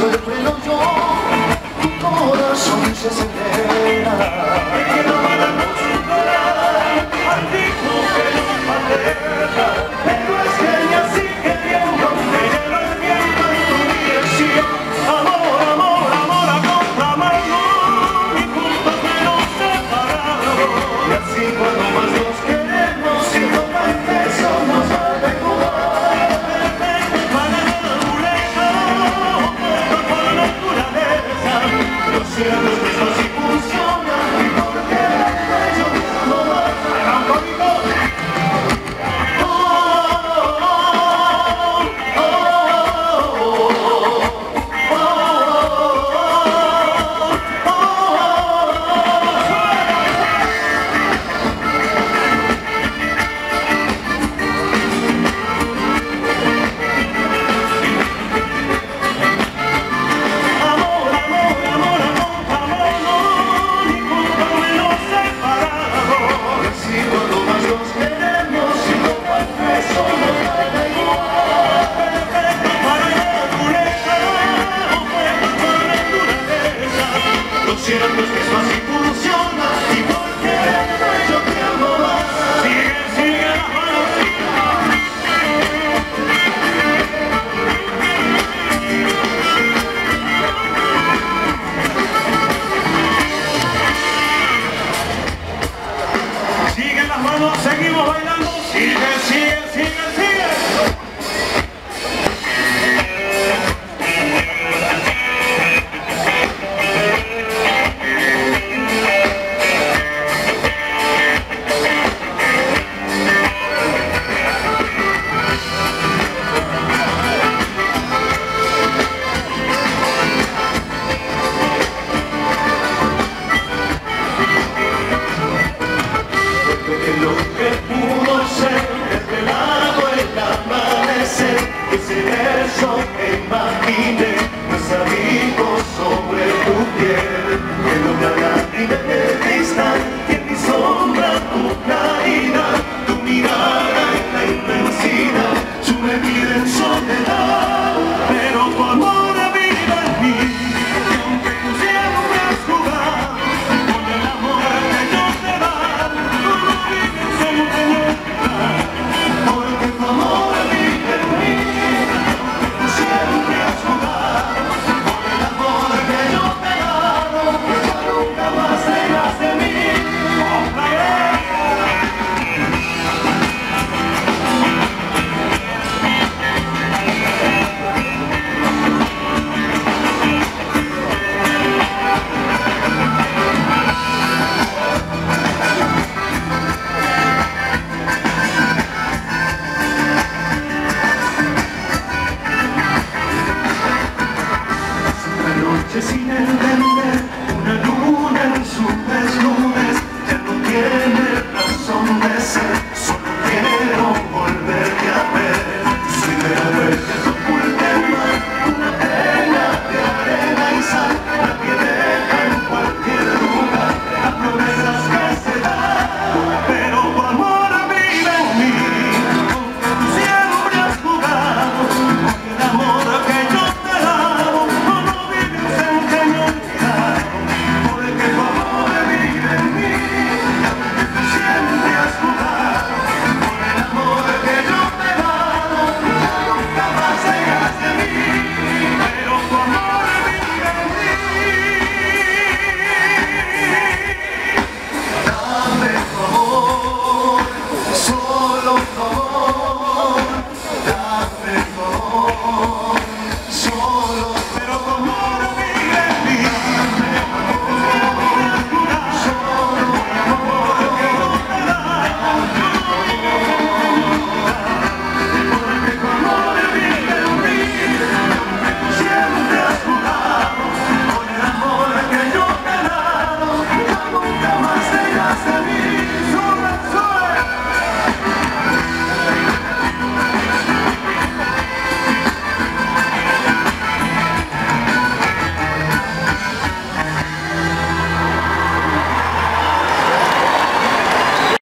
piso el freno yo, tu corazón se acelera. Y no van a acostumbrar al ritmo que nos aleja, pero es que ella sigue viendo, me lleva el viento en tu dirección. Amor, amor, amor a contramano, y juntos menos separados. Y así cuando más nos queremos, si no confieso nos va a igual. Perfecto para la naturaleza, opuesto por la naturaleza. Lo cierto es que esto sí funciona, y porque yo te amo más. Lo cierto es que esto así funciona, y porque yo te amo más. Sigue, sigue la mano. Siguen las manos, seguimos bailando. Sigue, sigue, sigue, sigue. Lo que pudo ser desvelado el amanecer, ese verso que imaginé, pues sobre tu piel.